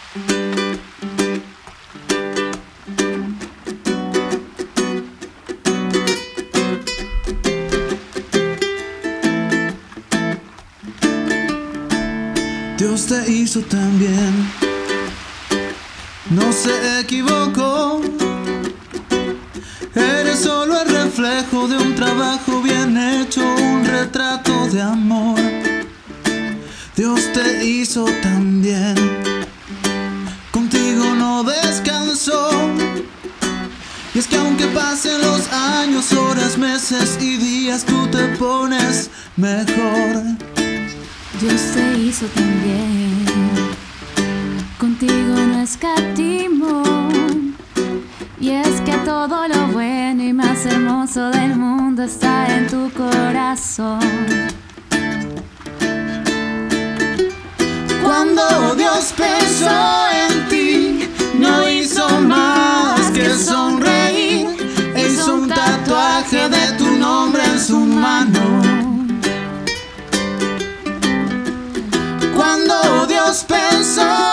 Dios te hizo tan bien, no se equivocó. Eres solo el reflejo de un trabajo bien hecho, un retrato de amor. Dios te hizo tan bien, contigo no descansó. Y es que aunque pasen los años, horas, meses y días, tú te pones mejor. Dios te hizo tan bien, contigo no escatimó. Y es que todo lo bueno y más hermoso del mundo está en tu corazón. Cuando Dios pensó en ti, no hizo más que sonreír. Hizo un tatuaje de tu nombre en su mano. Cuando Dios pensó